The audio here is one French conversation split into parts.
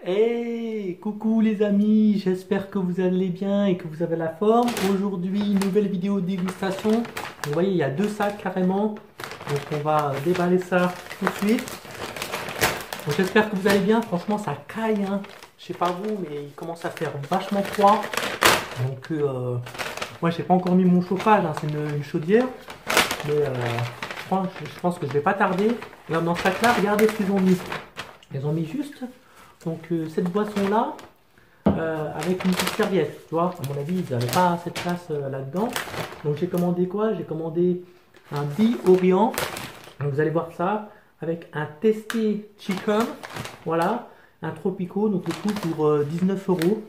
Hey, coucou les amis, j'espère que vous allez bien et que vous avez la forme. Aujourd'hui, nouvelle vidéo de dégustation. Vous voyez, il y a deux sacs carrément. Donc on va déballer ça tout de suite. Donc j'espère que vous allez bien. Franchement, ça caille, hein. Je sais pas vous, mais il commence à faire vachement froid. Donc moi, j'ai pas encore mis mon chauffage, hein. C'est une chaudière. Mais je pense que je vais pas tarder. Là, dans ce sac-là, regardez ce qu'ils ont mis. Ils ont mis juste cette boisson-là avec une petite serviette. Tu vois, à mon avis, ils n'avaient pas assez de place là-dedans. Donc j'ai commandé quoi? J'ai commandé un Be Orient. Donc vous allez voir ça avec un Tasty Chicken. Voilà, un Tropico. Donc le tout pour 19 euros.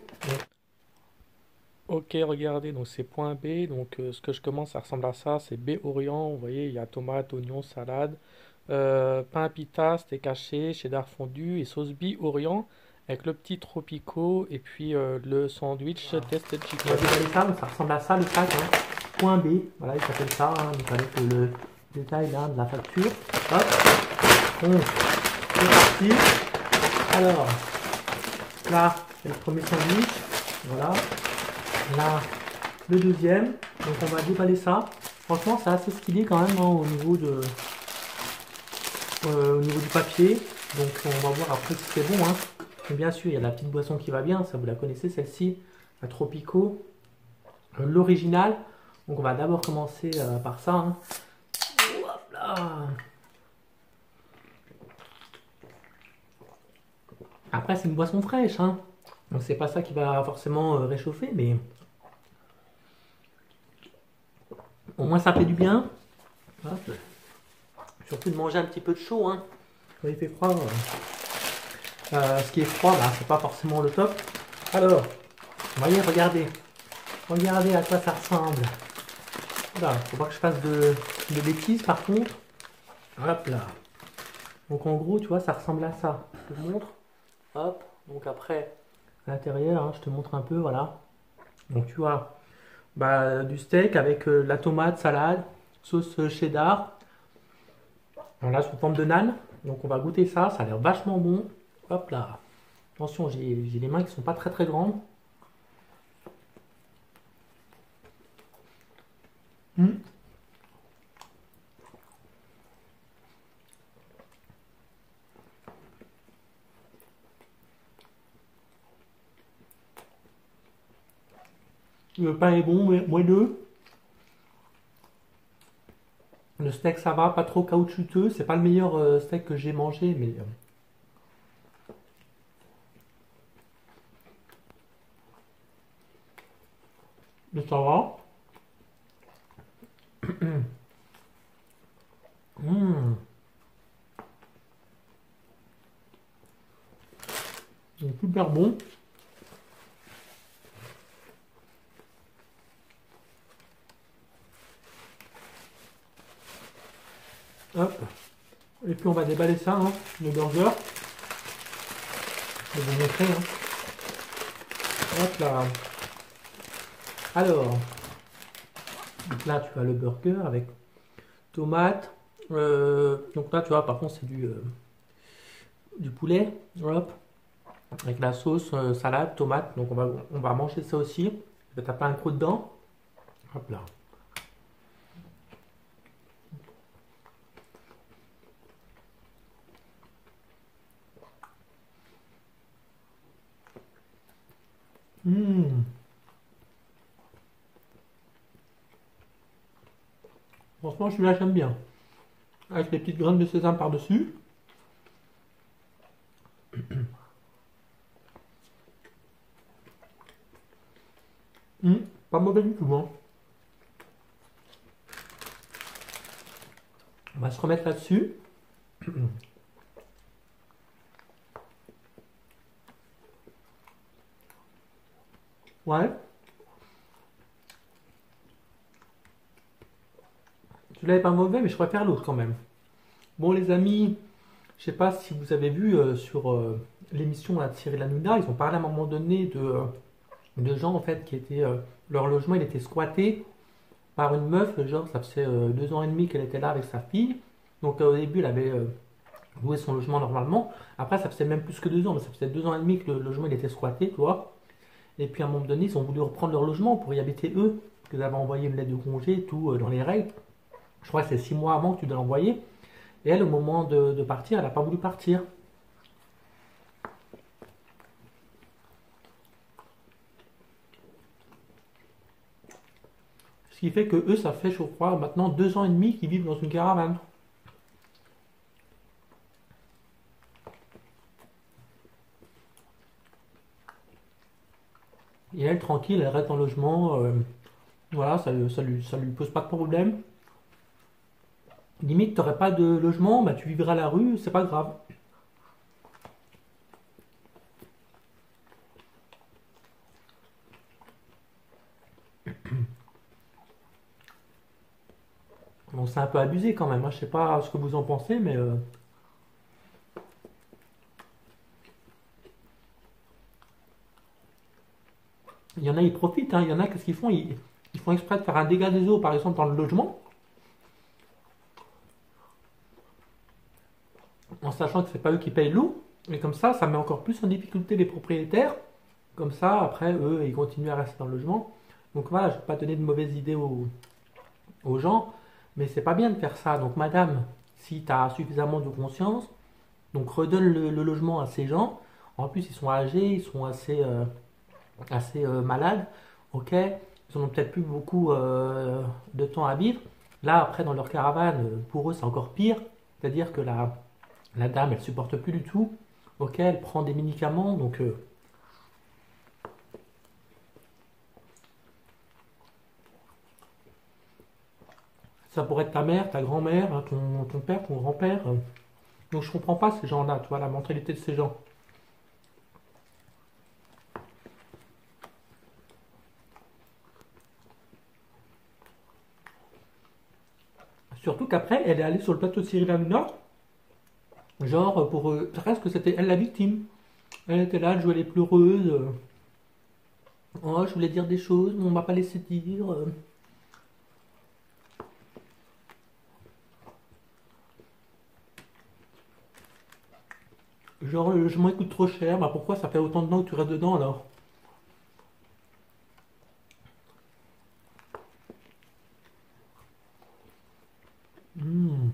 Ok, regardez, donc c'est point B. Donc ce que je commande, ça ressemble à ça. C'est B Orient. Vous voyez, il y a tomate, oignon, salade. Pain à pita, steak haché, cheddar fondu et sauce Be Orient avec le petit Tropico et puis le sandwich Tasted Chicken. On va déballer ça, donc ça ressemble à ça le sac, hein. Point B, voilà, il s'appelle ça, hein, donc avec le détail là de la facture. Hop, donc c'est parti. Alors, là, c'est le premier sandwich, voilà. Là, le deuxième, donc on va déballer ça. Franchement, c'est assez stylé quand même, hein, au niveau du papier. Donc on va voir après si c'est bon, hein. Et bien sûr, il y a la petite boisson qui va bien, ça vous la connaissez celle-ci, la Tropico, l'original. Donc on va d'abord commencer par ça, hein. Hop là. Après c'est une boisson fraîche, hein. Donc c'est pas ça qui va forcément réchauffer, mais au moins ça fait du bien. Hop. Surtout de manger un petit peu de chaud, hein. Quand il fait froid, ce qui est froid, bah, c'est pas forcément le top. Alors, vous voyez, regardez à quoi ça ressemble. Voilà, faut pas que je fasse de bêtises par contre. Hop là. Donc en gros, tu vois, ça ressemble à ça. Je te montre. Hop. Donc après, à l'intérieur, hein, je te montre un peu, voilà. Donc tu vois, bah, du steak avec la tomate, salade, sauce cheddar. Voilà, sous forme de naan. Donc on va goûter ça, ça a l'air vachement bon. Hop là. Attention, j'ai les mains qui sont pas très grandes. Le pain est bon, moelleux. Le steak ça va, pas trop caoutchouteux. C'est pas le meilleur steak que j'ai mangé, mais ça va. Mmh. C'est super bon. Hop. Et puis on va déballer ça, hein, le burger. Je vais vous montrer, hein. Hop là. Alors, donc là tu as le burger avec tomate. Donc là tu vois, par contre c'est du poulet. Hop. Avec la sauce, salade, tomate. Donc on va manger ça aussi. Je vais taper un coup dedans. Hop là. Mmh. Franchement, celui-là, j'aime bien. Avec les petites graines de sésame par-dessus. Pas mauvais du tout, hein. On va se remettre là-dessus. Ouais. Celui-là est pas mauvais, mais je préfère l'autre quand même. Bon, les amis, je sais pas si vous avez vu sur l'émission de Cyril Hanouna, ils ont parlé à un moment donné de gens en fait qui étaient leur logement, il était squatté par une meuf, genre ça faisait 2 ans et demi qu'elle était là avec sa fille. Donc au début, elle avait louer son logement normalement. Après, ça faisait même plus que 2 ans, mais ça faisait 2 ans et demi que le logement il était squatté, tu vois. Et puis à un moment donné, ils ont voulu reprendre leur logement pour y habiter eux, parce qu'ils avaient envoyé une lettre de congé, tout dans les règles. Je crois que c'est 6 mois avant que tu dois l'envoyer. Et elle, au moment de partir, elle n'a pas voulu partir. Ce qui fait que eux, ça fait, je crois, maintenant 2 ans et demi qu'ils vivent dans une caravane. Et elle, tranquille, elle reste en logement. Voilà, ça lui pose pas de problème. Limite, t'aurais pas de logement, bah tu vivras à la rue, c'est pas grave. Bon, c'est un peu abusé quand même, hein. Je sais pas ce que vous en pensez, mais il y en a, ils profitent, hein. Il y en a, qu'est-ce qu'ils font? Ils font exprès de faire un dégât des eaux, par exemple, dans le logement, en sachant que c'est pas eux qui payent l'eau. Et comme ça met encore plus en difficulté les propriétaires. Comme ça, après, eux, ils continuent à rester dans le logement. Donc voilà, je ne vais pas donner de mauvaises idées aux gens, mais c'est pas bien de faire ça. Donc madame, si tu as suffisamment de conscience, donc redonne le logement à ces gens. En plus, ils sont âgés, ils sont assez malades. Ok, ils n'ont peut-être plus beaucoup de temps à vivre. Là, après, dans leur caravane, pour eux, c'est encore pire. C'est-à-dire que la dame, elle supporte plus du tout. Ok, elle prend des médicaments, donc ça pourrait être ta mère, ta grand-mère, hein, ton père, ton grand-père. Donc je comprends pas ces gens-là, tu vois, la mentalité de ces gens. Surtout qu'après, elle est allée sur le plateau de Cyril Hanouna, genre pour presque c'était elle la victime. Elle était là, elle jouait les pleureuses. Oh, je voulais dire des choses, mais on m'a pas laissé dire. Genre, le logement coûte trop cher, bah pourquoi ça fait autant de temps que tu restes dedans alors? Hmm.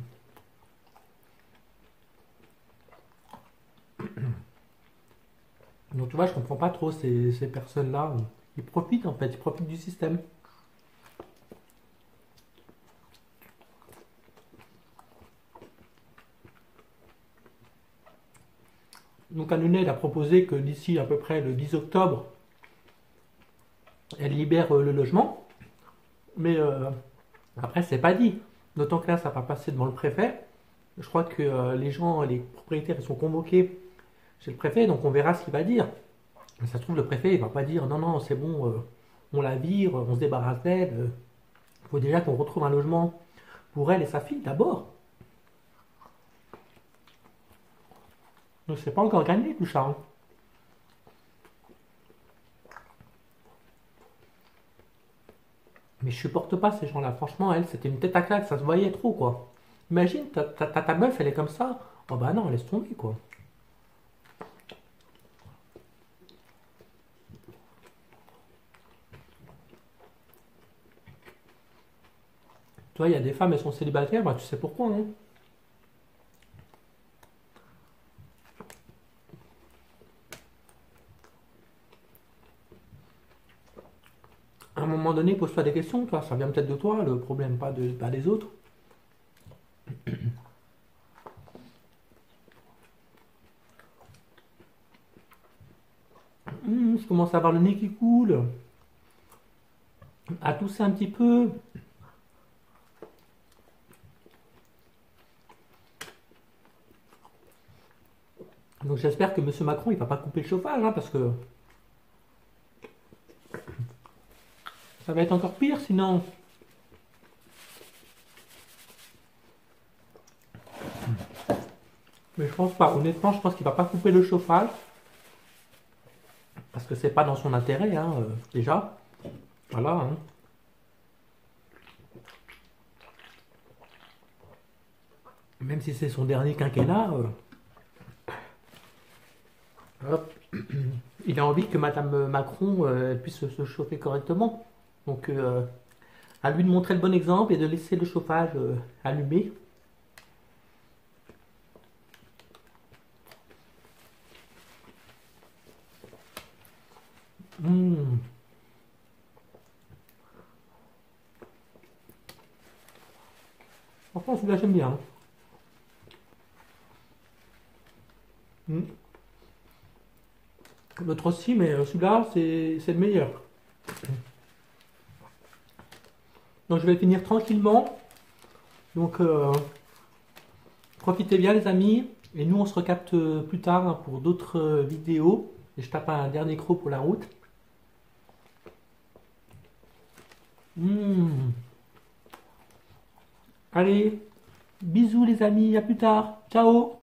Donc tu vois, je comprends pas trop ces personnes-là. Ils profitent en fait, ils profitent du système. Donc Hanouna, il a proposé que d'ici à peu près le 10 octobre, elle libère le logement. Mais après, c'est pas dit. D'autant que là, ça va passer devant le préfet. Je crois que les gens, les propriétaires, ils sont convoqués chez le préfet, donc on verra ce qu'il va dire. Ça se trouve, le préfet, il va pas dire non, non, c'est bon, on la vire, on se débarrasse d'elle. Il faut déjà qu'on retrouve un logement pour elle et sa fille d'abord. Donc c'est pas encore gagné tout ça, hein. Mais je supporte pas ces gens-là. Franchement, elle, c'était une tête à claque, ça se voyait trop, quoi. Imagine, ta meuf, elle est comme ça. Oh bah non, laisse tomber, quoi. Tu vois, il y a des femmes, elles sont célibataires, bah tu sais pourquoi, non? À un moment donné, pose-toi des questions, toi. Ça vient peut-être de toi, le problème, pas des autres. Je commence à avoir le nez qui coule, à tousser un petit peu. Donc j'espère que Monsieur Macron, il va pas couper le chauffage, hein, parce que ça va être encore pire sinon. Mais je pense pas. Honnêtement, je pense qu'il va pas couper le chauffage. Parce que c'est pas dans son intérêt, hein, déjà. Voilà, hein. Même si c'est son dernier quinquennat, hop, il a envie que Madame Macron puisse se chauffer correctement. Donc, à lui de montrer le bon exemple et de laisser le chauffage allumé. Mmh. Franchement, celui-là, j'aime bien. Mmh. L'autre aussi, mais celui-là, c'est le meilleur. Donc, je vais finir tranquillement. Donc, profitez bien, les amis. Et nous, on se recapte plus tard hein, pour d'autres vidéos. Et je tape un dernier croc pour la route. Mmh. Allez, bisous les amis, à plus tard. Ciao.